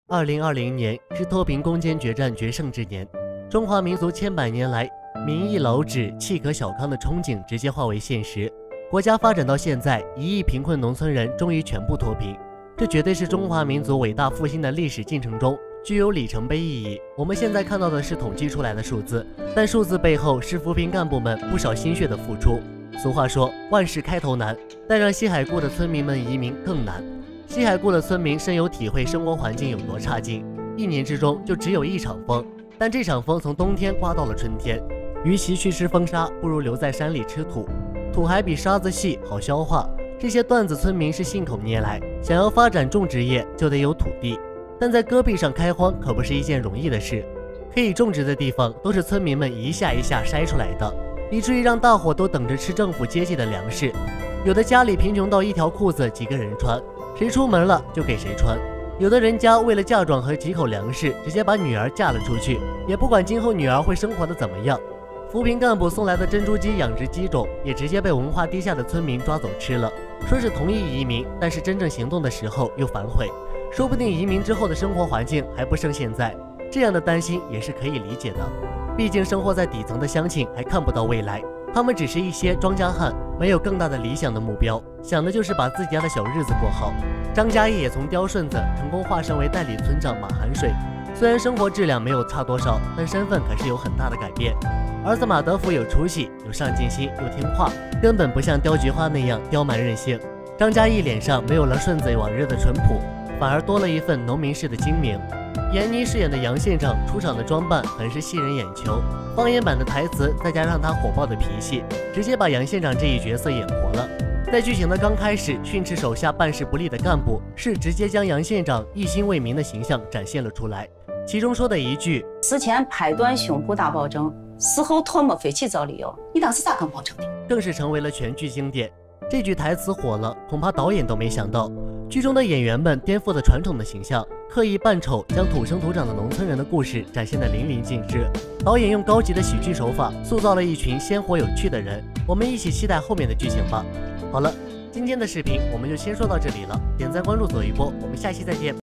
2020年是脱贫攻坚决战决胜之年，中华民族千百年来民意老止、气可小康的憧憬直接化为现实。国家发展到现在，1亿贫困农村人终于全部脱贫，这绝对是中华民族伟大复兴的历史进程中具有里程碑意义。我们现在看到的是统计出来的数字，但数字背后是扶贫干部们不少心血的付出。俗话说，万事开头难，但让西海固的村民们移民更难。西海固的村民深有体会生活环境有多差劲，1年之中就只有1场风，但这场风从冬天刮到了春天。与其去吃风沙，不如留在山里吃土，土还比沙子细，好消化。这些段子村民是信口拈来，想要发展种植业就得有土地，但在戈壁上开荒可不是一件容易的事。可以种植的地方都是村民们一下一下筛出来的，以至于让大伙都等着吃政府接济的粮食。有的家里贫穷到1条裤子几个人穿，谁出门了就给谁穿。有的人家为了嫁妆和几口粮食，直接把女儿嫁了出去，也不管今后女儿会生活的怎么样。扶贫干部送来的珍珠鸡养殖鸡种也直接被文化低下的村民抓走吃了，说是同意移民，但是真正行动的时候又反悔，说不定移民之后的生活环境还不胜现在。这样的担心也是可以理解的，毕竟生活在底层的乡亲还看不到未来，他们只是一些庄稼汉，没有更大的理想的目标，想的就是把自己家的小日子过好。张嘉译也从刁顺子成功化身为代理村长马寒水，虽然生活质量没有差多少，但身份可是有很大的改变。儿子马德福有出息，有上进心，又听话，根本不像刁菊花那样刁蛮任性。张嘉译脸上没有了顺子往日的淳朴，反而多了一份农民式的精明。闫妮饰演的杨县长出场的装扮很是吸人眼球，方言版的台词再加上他火爆的脾气，直接把杨县长这一角色演活了。在剧情的刚开始，训斥手下办事不力的干部，是直接将杨县长一心为民的形象展现了出来。其中说的一句“ 死前拍断胸脯打保证，死后唾沫飞起找理由”，你当时咋敢保证的？ 更是成为了全剧经典。这句台词火了，恐怕导演都没想到，剧中的演员们颠覆了传统的形象，刻意扮丑，将土生土长的农村人的故事展现得淋漓尽致。导演用高级的喜剧手法塑造了一群鲜活有趣的人，我们一起期待后面的剧情吧。好了，今天的视频我们就先说到这里了，点赞关注左一波，我们下期再见。